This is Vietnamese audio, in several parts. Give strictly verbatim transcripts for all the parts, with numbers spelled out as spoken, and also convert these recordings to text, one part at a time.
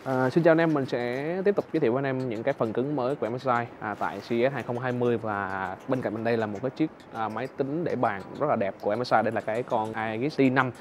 À, xin chào anh em, mình sẽ tiếp tục giới thiệu với anh em những cái phần cứng mới của em ét i à, tại xê e ét hai không hai không, và bên cạnh mình đây là một cái chiếc à, máy tính để bàn rất là đẹp của em ét i. Đây là cái con a giê ích tê năm.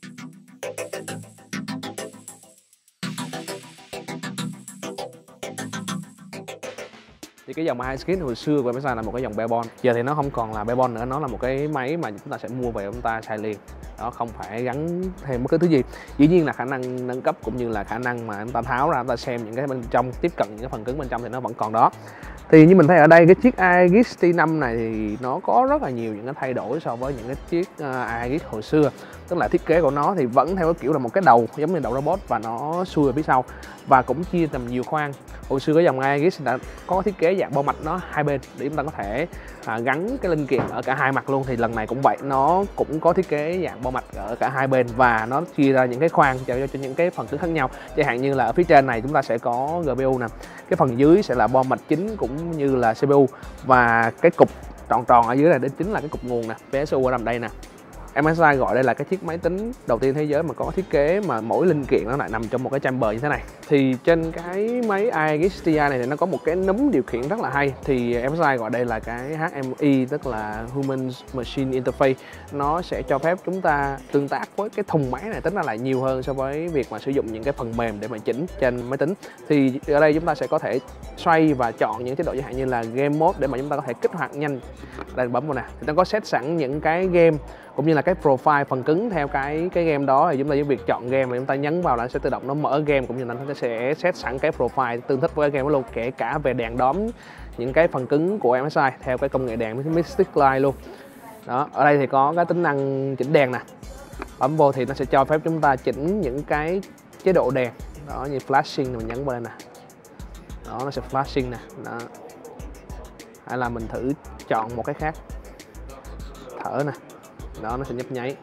Thì cái dòng a giê ích hồi xưa của em ét i là một cái dòng Bebon, giờ thì nó không còn là Bebon nữa, nó là một cái máy mà chúng ta sẽ mua về chúng ta xài liền. Đó, không phải gắn thêm bất cứ thứ gì. Dĩ nhiên là khả năng nâng cấp cũng như là khả năng mà chúng ta tháo ra, chúng ta xem những cái bên trong, tiếp cận những cái phần cứng bên trong thì nó vẫn còn đó. Thì như mình thấy ở đây, cái chiếc a giê ích tê năm này thì nó có rất là nhiều những cái thay đổi so với những cái chiếc a giê ích hồi xưa. Tức là thiết kế của nó thì vẫn theo cái kiểu là một cái đầu giống như đầu robot và nó xuôi ở phía sau, và cũng chia thành nhiều khoang. Hồi xưa cái dòng a giê ích đã có thiết kế dạng bo mạch nó hai bên để chúng ta có thể à, gắn cái linh kiện ở cả hai mặt luôn. Thì lần này cũng vậy, nó cũng có thiết kế dạng bo mạch ở cả hai bên và nó chia ra những cái khoang cho, cho những cái phần cứng khác nhau. Chẳng hạn như là ở phía trên này chúng ta sẽ có giê pê u nè, cái phần dưới sẽ là bo mạch chính cũng như là xê pê u, và cái cục tròn tròn ở dưới này đến chính là cái cục nguồn nè, pê ét u ở đằng đây nè. em ét i gọi đây là cái chiếc máy tính đầu tiên thế giới mà có thiết kế mà mỗi linh kiện nó lại nằm trong một cái chamber như thế này. Thì trên cái máy a giê ích tê này thì nó có một cái núm điều khiển rất là hay, thì em ét i gọi đây là cái hát em i, tức là Human Machine Interface. Nó sẽ cho phép chúng ta tương tác với cái thùng máy này, tính ra lại nhiều hơn so với việc mà sử dụng những cái phần mềm để mà chỉnh trên máy tính. Thì ở đây chúng ta sẽ có thể xoay và chọn những chế độ chẳng hạn như là game mode để mà chúng ta có thể kích hoạt nhanh. Đây, bấm vào nè, thì nó có set sẵn những cái game cũng như là cái profile phần cứng theo cái cái game đó. Thì chúng ta với việc chọn game và chúng ta nhấn vào là nó sẽ tự động nó mở game, cũng như là nó sẽ set sẵn cái profile tương thích với cái game đó luôn, kể cả về đèn đóm những cái phần cứng của em ét i theo cái công nghệ đèn Mystic Light luôn. Đó, ở đây thì có cái tính năng chỉnh đèn nè, bấm vô thì nó sẽ cho phép chúng ta chỉnh những cái chế độ đèn đó, như flashing, mình nhấn vào đây nè, đó nó sẽ flashing nè, đó. Hay là mình thử chọn một cái khác, thở nè, đó nó sẽ nhấp nháy,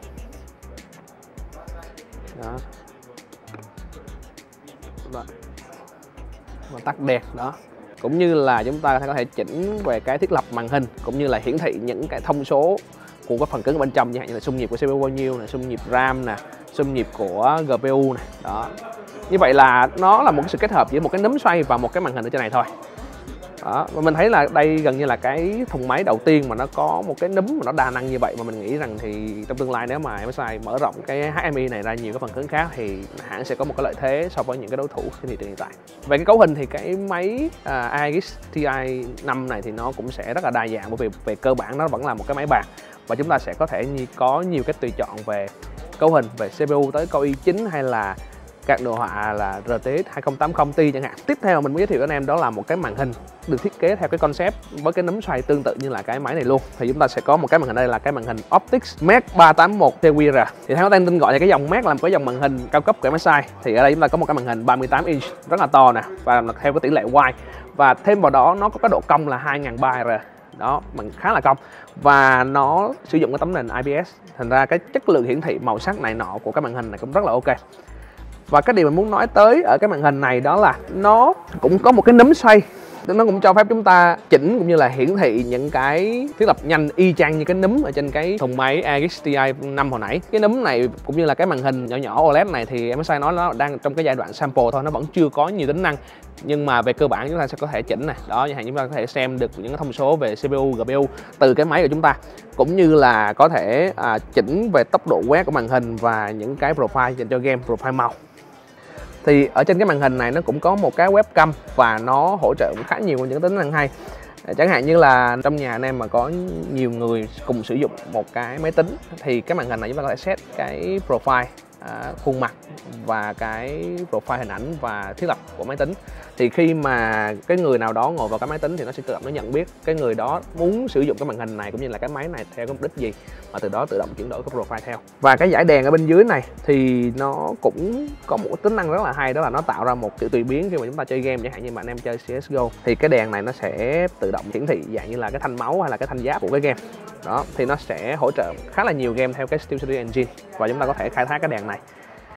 đó, đó. Và tắt đèn đó. Cũng như là chúng ta có thể chỉnh về cái thiết lập màn hình cũng như là hiển thị những cái thông số của cái phần cứng bên trong, như là xung nhịp của xê pê u bao nhiêu nè, xung nhịp RAM nè, xung nhịp của giê pê u nè. Đó, như vậy là nó là một cái sự kết hợp giữa một cái núm xoay và một cái màn hình ở trên này thôi. Đó, và mình thấy là đây gần như là cái thùng máy đầu tiên mà nó có một cái núm mà nó đa năng như vậy, mà mình nghĩ rằng thì trong tương lai nếu mà em ét i mở rộng cái hát em i này ra nhiều cái phần cứng khác thì hãng sẽ có một cái lợi thế so với những cái đối thủ trên thị trường hiện tại. Về cái cấu hình thì cái máy uh, a giê ích tê năm này thì nó cũng sẽ rất là đa dạng, bởi vì về cơ bản nó vẫn là một cái máy bàn và chúng ta sẽ có thể có nhiều cái tùy chọn về cấu hình, về xê pê u tới Core i chín hay là các đồ họa là rờ tê ích hai không tám không Ti chẳng hạn. Tiếp theo mình muốn giới thiệu với anh em đó là một cái màn hình được thiết kế theo cái concept với cái núm xoay tương tự như là cái máy này luôn. Thì chúng ta sẽ có một cái màn hình đây là cái màn hình Optix Mac ba tám một T Q R. Thì theo tên gọi thì cái dòng Mac là một cái dòng màn hình cao cấp của em ét i. Thì ở đây chúng ta có một cái màn hình ba mươi tám inch rất là to nè, và theo cái tỷ lệ wide, và thêm vào đó nó có cái độ cong là hai nghìn ba trăm R. Đó, bằng khá là cong, và nó sử dụng cái tấm nền i pê ét, thành ra cái chất lượng hiển thị màu sắc này nọ của cái màn hình này cũng rất là ok. Và cái điều mình muốn nói tới ở cái màn hình này đó là nó cũng có một cái núm xoay, nó cũng cho phép chúng ta chỉnh cũng như là hiển thị những cái thiết lập nhanh y chang như cái núm ở trên cái thùng máy a giê ích tê năm hồi nãy. Cái núm này cũng như là cái màn hình nhỏ nhỏ ô led này thì em ét i nói nó đang trong cái giai đoạn sample thôi, nó vẫn chưa có nhiều tính năng, nhưng mà về cơ bản chúng ta sẽ có thể chỉnh này đó, như chúng ta có thể xem được những cái thông số về xê pê u, giê pê u từ cái máy của chúng ta, cũng như là có thể à, chỉnh về tốc độ quét của màn hình và những cái profile dành cho game, profile màu. Thì ở trên cái màn hình này nó cũng có một cái webcam và nó hỗ trợ khá nhiều những tính năng hay. Chẳng hạn như là trong nhà anh em mà có nhiều người cùng sử dụng một cái máy tính thì cái màn hình này chúng ta có thể set cái profile à, khuôn mặt và cái profile hình ảnh và thiết lập của máy tính. Thì khi mà cái người nào đó ngồi vào cái máy tính thì nó sẽ tự động nó nhận biết cái người đó muốn sử dụng cái màn hình này cũng như là cái máy này theo cái mục đích gì, và từ đó tự động chuyển đổi cái profile theo. Và cái dải đèn ở bên dưới này thì nó cũng có một tính năng rất là hay, đó là nó tạo ra một kiểu tùy biến khi mà chúng ta chơi game. Chẳng hạn như mà anh em chơi xê ét giê ô thì cái đèn này nó sẽ tự động hiển thị dạng như là cái thanh máu hay là cái thanh giáp của cái game đó, thì nó sẽ hỗ trợ khá là nhiều game theo cái Steel City Engine, và chúng ta có thể khai thác cái đèn này